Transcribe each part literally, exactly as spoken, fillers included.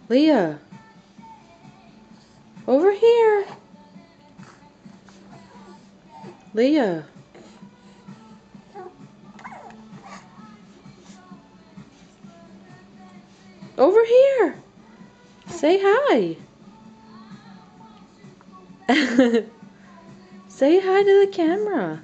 Leah, over here. Leah. Over here. Say hi. Say hi to the camera.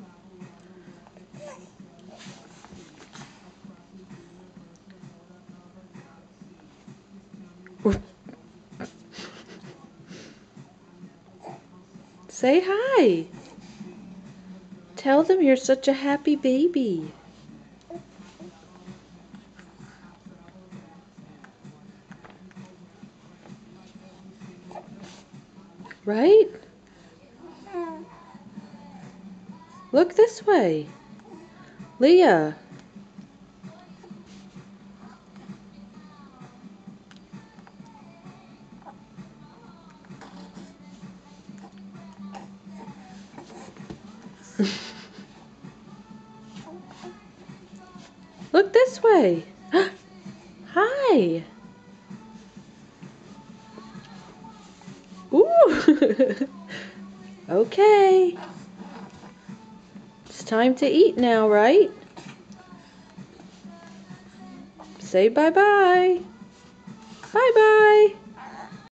Say hi. Tell them you're such a happy baby. Right? Look this way. Leah. Look this way. Hi. Ooh. Okay. It's time to eat now, right? Say bye-bye. Bye-bye.